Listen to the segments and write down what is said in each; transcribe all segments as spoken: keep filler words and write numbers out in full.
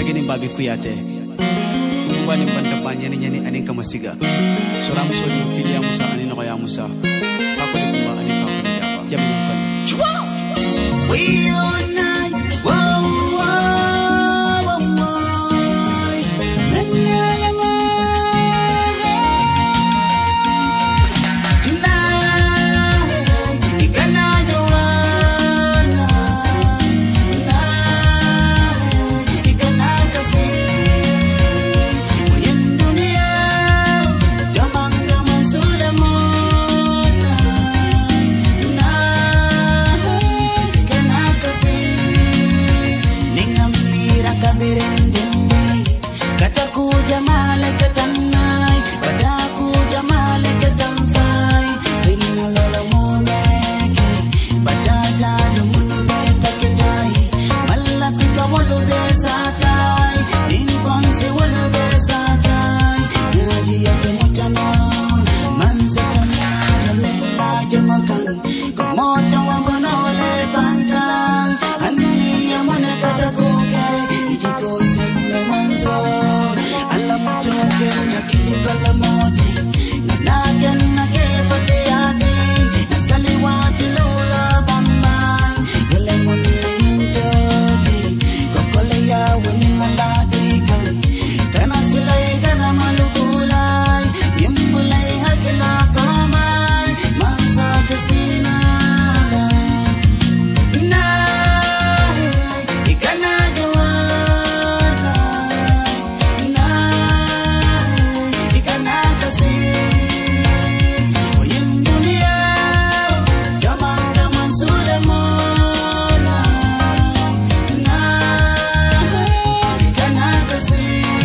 Segini babi kuyate. Umubani banta banyani nyani aning kamasiga. Sora muso di kili amusa ani no kaya musa. Fakoli kumba ani fakoli japa. Jami nyukali. We unite. Wow wow wow wow. Nanalama. Na ikana joana. Na ikana kasi. Wayan dunia jamang jamang sulamona. Na ikana kasi. Ningam lira kabirendende. Kataku jamale katamnai. Bataku jamale katampai. Hina lola moneke. Batata lumunu beta kitai. Malapika wolu besatai. Ninkonsi wolu besatai. Ngaji yate mutanon. Manzetana yamela jamakan. Kumocha wabonole bangkan. Ani yamane katakuke. Ijiko simbe manso. Alamutoke nakijikala moti. Nanagen nakepati ati. Nasaliwati lula bambay. Wale muni yintoti. Kokole ya wani malatika. Kana silay kana malukulay. Yimbulay hakila kamay. Mansa tasinaga. Na ikana joana. Na ikana kasi. Wayan dunia jamang jamang sulemona. Na ikana kasi.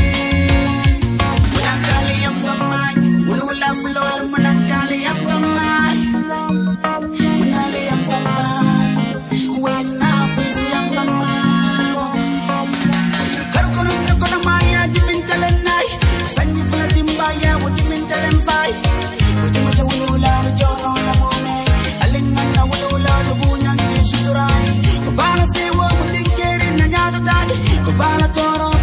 Munangkali ang gamay. Ulula ulol munangkali ang gamay. Munali ang gamay. Wena pisi ang gamay. Karukurun ko na maya dimintalanay. Sanyi pala timbaya wo dimintalanpay. Wuti mo ulula no jono na mome. Alingan na ulula no bunyang isuturay. Kubana sewa mo dingkerin na nyado dadi. Kubana toro